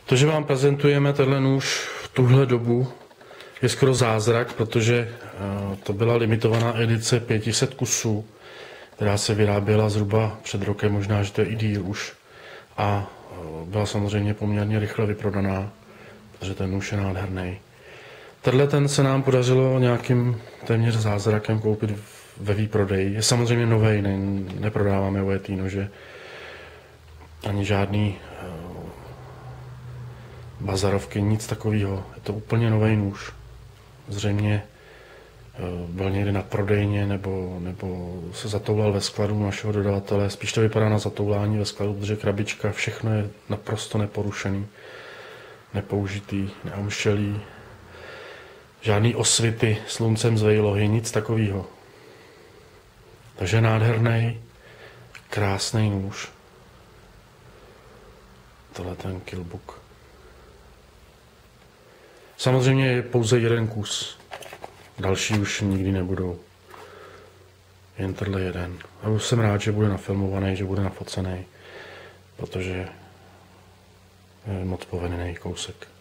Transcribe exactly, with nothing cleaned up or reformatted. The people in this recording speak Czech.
To, že vám prezentujeme tenhle nůž v tuhle dobu, je skoro zázrak, protože to byla limitovaná edice pět set kusů, která se vyráběla zhruba před rokem, možná, že to je i díl už. A byla samozřejmě poměrně rychle vyprodaná, protože ten nůž je nádherný. Tenhle ten se nám podařilo nějakým téměř zázrakem koupit ve výprodeji. Je samozřejmě novej, ne, neprodáváme ojetý nože, ani žádný uh, bazarovky, nic takového. Je to úplně nový nůž. Zřejmě uh, byl někdy na prodejně nebo, nebo se zatoulal ve skladu našeho dodavatele. Spíš to vypadá na zatoulání ve skladu, protože krabička, všechno je naprosto neporušený, nepoužitý, neomšelý. Žádný osvity sluncem z vejlohy, nic takového. Takže nádherný, krásný nůž. Tohle ten Killbook. Samozřejmě je pouze jeden kus. Další už nikdy nebudou. Jen tenhle jeden. A už jsem rád, že bude nafilmovaný, že bude nafocený, protože je moc povedený kousek.